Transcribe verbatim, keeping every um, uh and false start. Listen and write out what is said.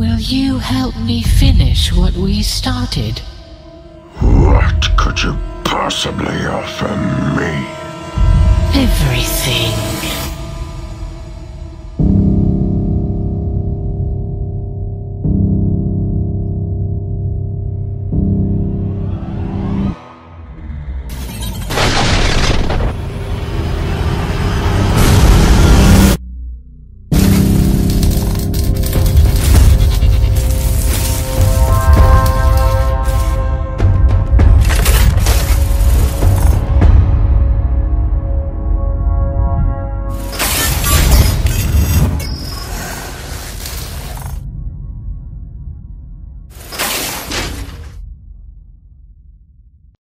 Will you help me finish what we started? What could you possibly offer me?